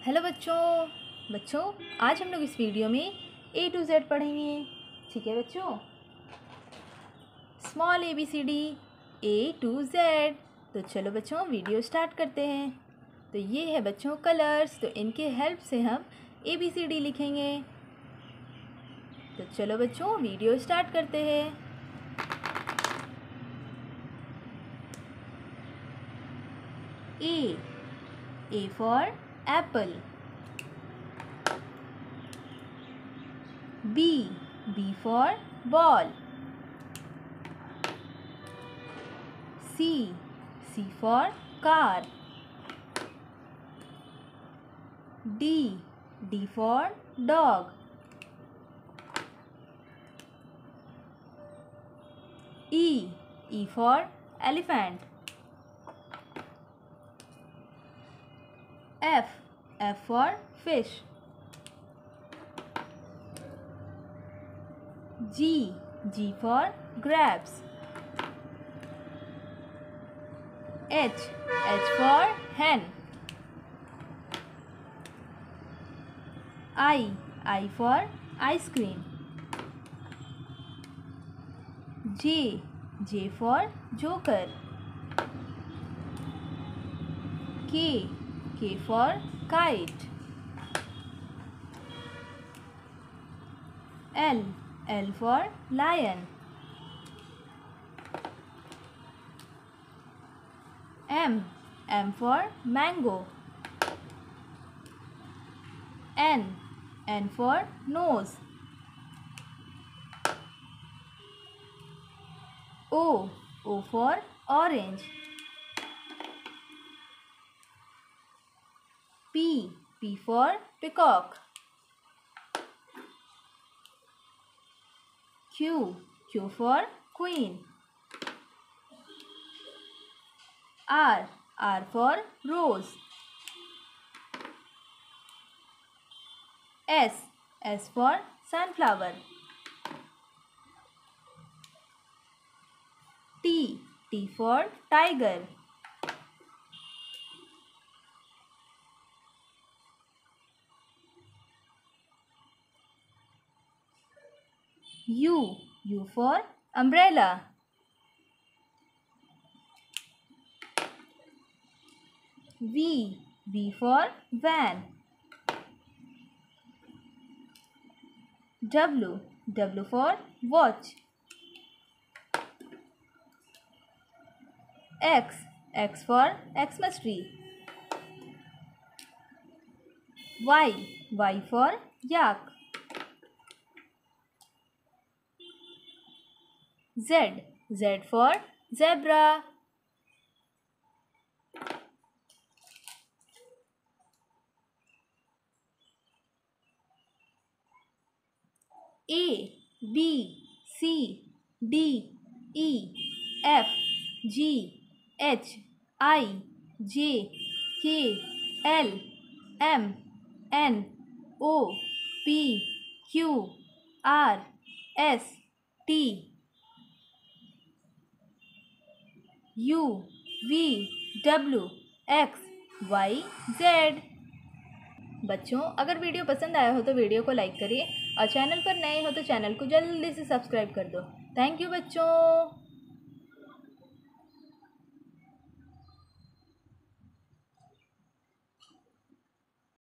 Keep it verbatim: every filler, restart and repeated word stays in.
Hello बच्चों बच्चों आज हम लोग इस वीडियो में ए टू जेड पढ़ेंगे। ठीक है बच्चों, small A B C D A to Z. तो चलो बच्चों वीडियो स्टार्ट करते हैं। तो ये है बच्चों कलर्स, तो इनके हेल्प से हम ए बी सी डी लिखेंगे। तो चलो बच्चों वीडियो स्टार्ट करते हैं। A A for apple, B B for ball, C C for car, D D for dog, E E for elephant, F F for fish, G G for grapes, H H for hen, I I for ice cream, J J for joker, K K for kite, L L for lion, M M for mango, N N for nose, O O for orange, P P for peacock, Q Q for queen, R R for rose, S S for sunflower, T T for tiger, U U for umbrella, V V for van, W W for watch, X X for Xmas tree, Y Y for yak, Z Z for zebra, A B C D E F G H I J K L M N O P Q R S T U V W X Y Z। बच्चों अगर video पसंद आया हो तो video को like करिए और channel पर नए हो तो चैनल को जल्दी से सब्सक्राइब कर दो। थैंक यू बच्चों।